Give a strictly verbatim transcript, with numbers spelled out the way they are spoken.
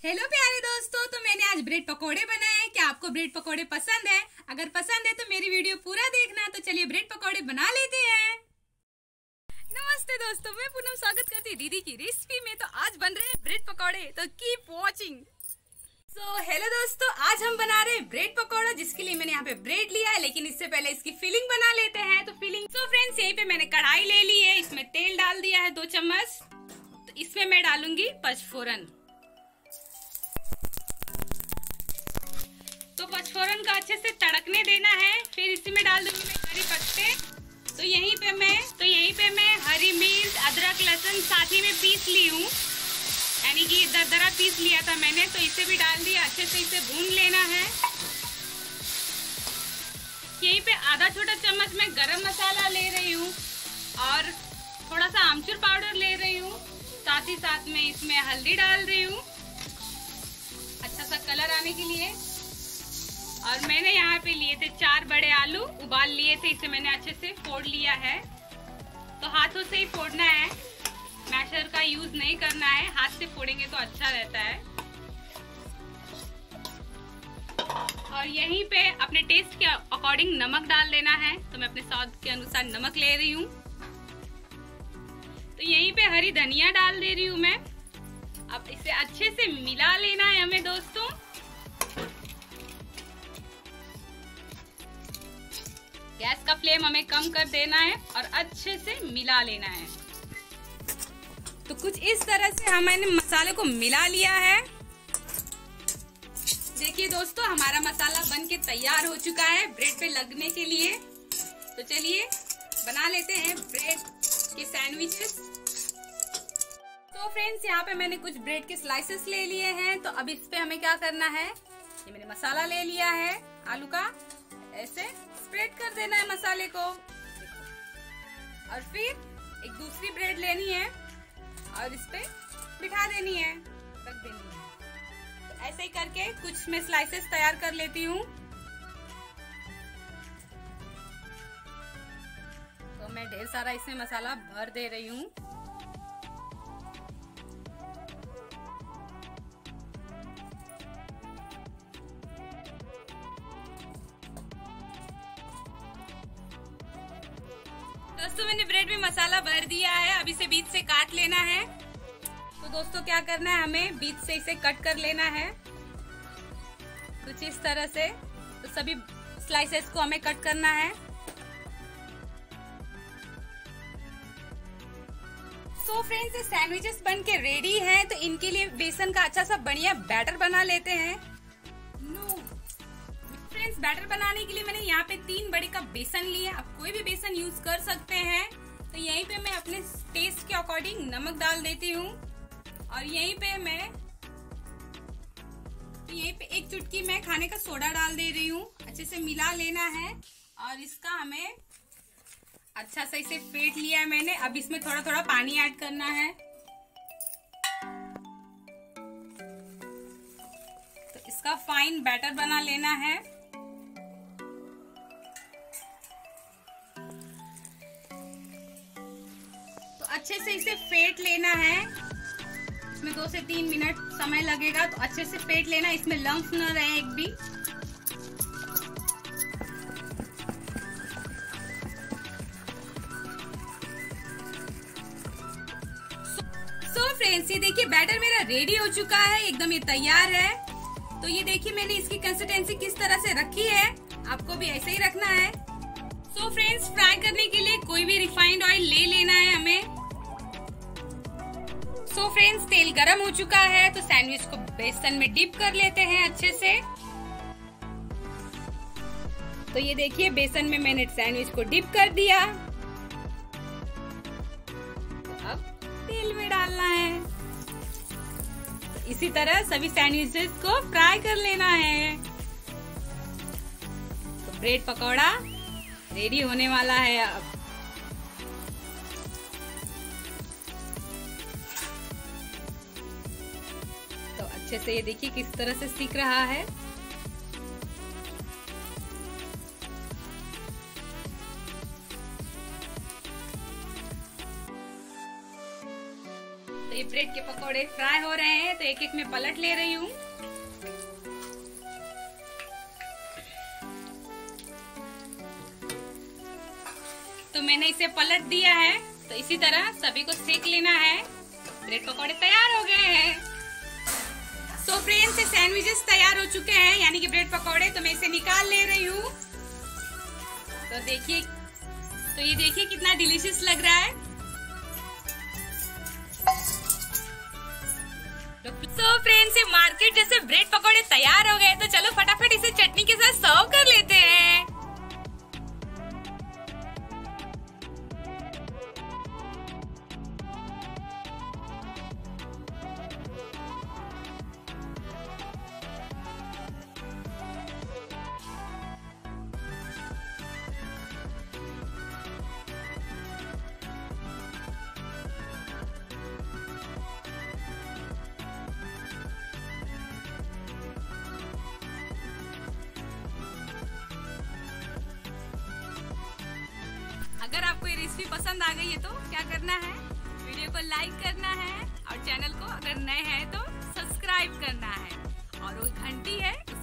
Hello प्यारे दोस्तों, तो मैंने आज ब्रेड पकोड़े बनाए हैं। क्या आपको ब्रेड पकोड़े पसंद है? अगर पसंद है तो मेरी वीडियो पूरा देखना। तो चलिए ब्रेड पकोड़े बना लेते हैं। नमस्ते दोस्तों, मैं पूनम स्वागत करती हूँ दीदी की रेसिपी में। तो आज बन रहे हैं ब्रेड पकोड़े, तो कीप वॉचिंग। सो हेलो दोस्तों, आज हम बना रहे हैं ब्रेड पकोड़ा, जिसके लिए मैंने यहाँ पे ब्रेड लिया है। लेकिन इससे पहले इसकी फिलिंग बना लेते हैं। तो फिलिंग सो फ्रेंड्स, यहीं पे मैंने कढ़ाई ले ली है। इसमें तेल डाल दिया है दो चम्मच। तो इसमें मैं डालूंगी पचफोरन। तो पचफोरन का अच्छे से तड़कने देना है। फिर इसी में डाल दूंगी मैं करी पत्ते। तो यहीं पे मैं तो यहीं पे मैं हरी मिर्च, अदरक, लहसुन साथ ही में पीस ली हूँ, यानी कि दरदरा पीस लिया था मैंने। तो इसे भी डाल दिया। अच्छे से इसे भून लेना है। यहीं पे आधा छोटा चम्मच मैं गरम मसाला ले रही हूँ और थोड़ा सा आमचूर पाउडर ले रही हूँ। साथ ही साथ में इसमें हल्दी डाल रही हूँ अच्छा सा कलर आने के लिए। और मैंने यहाँ पे लिए थे चार बड़े आलू, उबाल लिए थे। इसे मैंने अच्छे से फोड़ लिया है। तो हाथों से ही फोड़ना है, मैशर का यूज नहीं करना है। हाथ से फोड़ेंगे तो अच्छा रहता है। और यहीं पे अपने टेस्ट के अकॉर्डिंग नमक डाल देना है। तो मैं अपने स्वाद के अनुसार नमक ले रही हूँ। तो यहीं पे हरी धनिया डाल दे रही हूँ मैं। अब इसे अच्छे से मिला लेना है हमें दोस्तों। गैस का फ्लेम हमें कम कर देना है और अच्छे से मिला लेना है। तो कुछ इस तरह से हमने मसाले को मिला लिया है। देखिए दोस्तों, हमारा मसाला बन के तैयार हो चुका है ब्रेड पे लगने के लिए। तो चलिए बना लेते हैं ब्रेड के सैंडविचेस। तो फ्रेंड्स, यहाँ पे मैंने कुछ ब्रेड के स्लाइसेस ले लिए हैं। तो अब इस पे हमें क्या करना है, ये मैंने मसाला ले लिया है आलू का। ऐसे स्प्रेड कर देना है मसाले को। और फिर एक दूसरी ब्रेड लेनी है और इस पे बिठा देनी है, रख देनी है। तो ऐसे ही करके कुछ मैं स्लाइसेस तैयार कर लेती हूँ। तो मैं ढेर सारा इसमें मसाला भर दे रही हूँ। दोस्तों, मैंने ब्रेड में मसाला भर दिया है। अब इसे बीच से काट लेना है। तो दोस्तों, क्या करना है, हमें बीच से इसे कट कर लेना है कुछ इस तरह से। तो सभी स्लाइसेस को हमें कट करना है। सो फ्रेंड्स, ये सैंडविचेस बन के रेडी हैं। तो इनके लिए बेसन का अच्छा सा बढ़िया बैटर बना लेते हैं। नो फ्रेंड्स, बैटर बनाने के लिए मैंने यहाँ पे तीन बड़े कप बेसन लिए। आप कोई भी बेसन यूज कर सकते हैं। तो यहीं पे मैं अपने टेस्ट के अकॉर्डिंग नमक डाल देती हूँ। और यहीं पे मैं तो यहीं पे एक चुटकी मैं खाने का सोडा डाल दे रही हूँ। अच्छे से मिला लेना है। और इसका हमें अच्छा से इसे फेंट लिया है मैंने। अब इसमें थोड़ा थोड़ा पानी ऐड करना है। तो इसका फाइन बैटर बना लेना है। अच्छे से इसे फेंट लेना है। इसमें दो से तीन मिनट समय लगेगा। तो अच्छे से फेंट लेना, इसमें लम्स न रहे एक भी। सो फ्रेंड्स, ये देखिए बैटर मेरा रेडी हो चुका है, एकदम ये तैयार है। तो ये देखिए मैंने इसकी कंसिस्टेंसी किस तरह से रखी है। आपको भी ऐसे ही रखना है। सो फ्रेंड्स, फ्राई करने के लिए कोई भी रिफाइंड ऑयल ले लेना है हमें। सो फ्रेंड्स, तेल गरम हो चुका है। तो सैंडविच को बेसन में डिप कर लेते हैं अच्छे से। तो ये देखिए बेसन में मैंने सैंडविच को डिप कर दिया। तो अब तेल में डालना है। तो इसी तरह सभी सैंडविचेस को फ्राई कर लेना है। तो ब्रेड पकौड़ा रेडी होने वाला है अब। अच्छे से ये देखिए किस तरह से सीख रहा है। तो ये ब्रेड के पकौड़े पकौड़े फ्राई हो रहे हैं, तो एक एक में पलट ले रही हूँ। तो मैंने इसे पलट दिया है, तो इसी तरह सभी को सेक लेना है। ब्रेड पकौड़े तैयार हो गए हैं। सो फ्रेंड्स, सैंडविचेस तैयार हो चुके हैं, यानी कि ब्रेड पकौड़े। तो मैं इसे निकाल ले रही हूँ। तो देखिए, तो ये देखिए कितना डिलीशियस लग रहा है। तो फ्रेंड्स, मार्केट जैसे ब्रेड पकौड़े तैयार हो गए। तो चलो फटाफट इसे चटनी के साथ सर्व कर लेते हैं। अगर आपको ये रेसिपी पसंद आ गई है तो क्या करना है, वीडियो को लाइक करना है और चैनल को अगर नए हैं तो सब्सक्राइब करना है और वो घंटी है